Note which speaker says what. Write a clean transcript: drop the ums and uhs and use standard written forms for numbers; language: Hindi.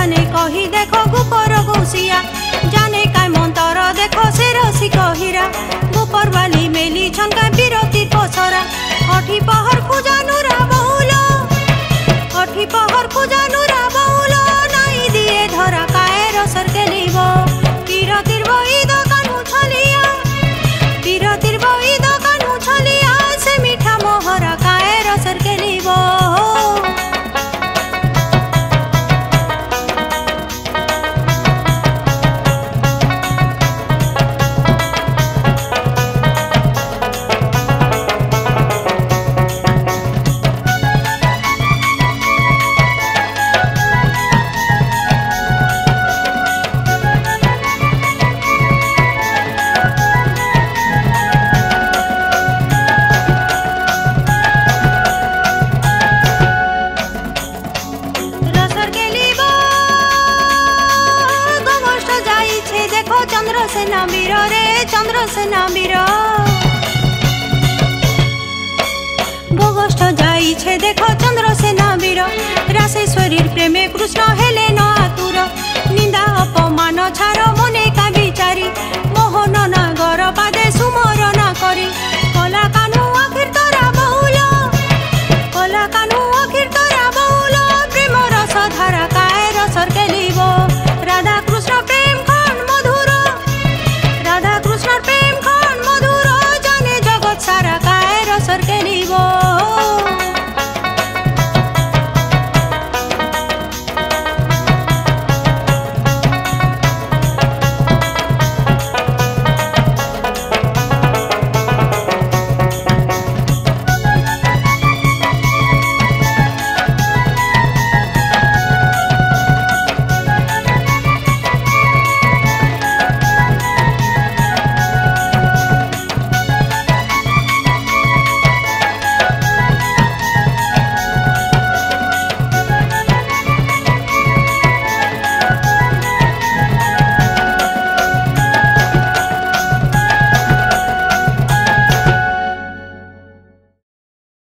Speaker 1: जाने कही देखो गुपर घुसिया जाने काय मंतर देखो से रसी कहिरा गुपर वाली मेली छनका बिरती पसरा अठी पहर पूजा नुरा बहुलो अठी पहर पूजा नुरा बहुलो नाई दिए धरा काय रसर के लीबो बिरतीर बई दकानु छलिया बिरतीर बई दकानु छलिया से मीठा मोहरा काय रसर के लीबो चंद्रसेना वीर रे चंद्रसेना वीर गोगष्ठ जाइछे देखो चंद्रसेना वीर राशेश्वरीर प्रेमे कृष्ण हेले